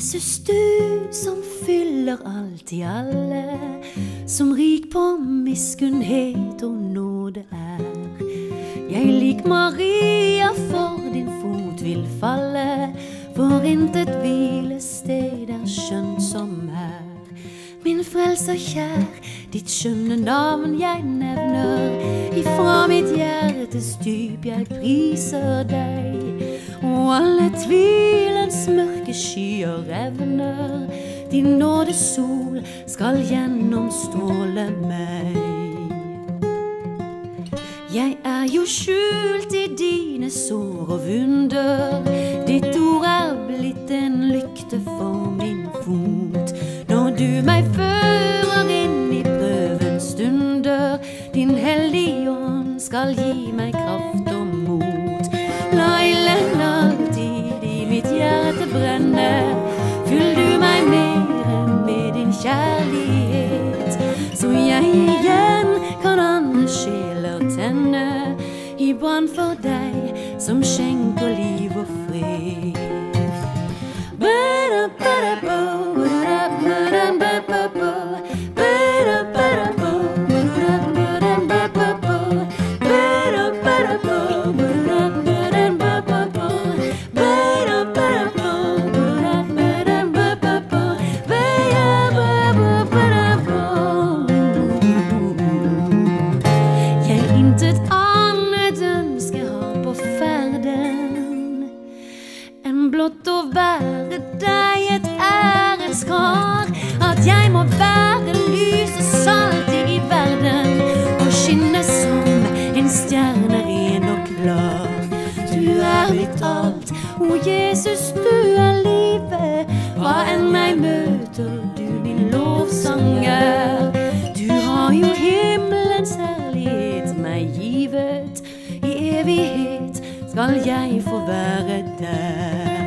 Jesus, du som fyller alt I alle, som rik på miskunnhet og nåde Jeg lik Maria for din fot vil falle, for intet hvilested skjønt som her. Min frelser kjær, ditt skjønne navn jeg nevner, ifra mitt hjertes dyp jeg priser deg, og alle tvilens mørke skyer revner, din nåde sol skal gjennomstråle meg. Jeg jo skjult I dine sår og vunder, ditt ord blitt en lykte for min fot. Når du meg fører inn I prøvens stunder, din hellige ånd skal gi meg kraft og mot. La ilden alltid I mitt hjerte brenne, fyll du meg mer med din kjærlighet, så jeg igjen kan andre sjeler tenne I brann for deg som skjenker liv og fred. Blott å være deg et æreskar, at jeg må være lys og salt I verden, og skinne som en stjerne ren og klar. Du mitt alt, o Jesus, du livet, hva enn meg møter, du min lovsanger. Du har jo himmelens herlighet meg givet, I evighet skal jeg få være der.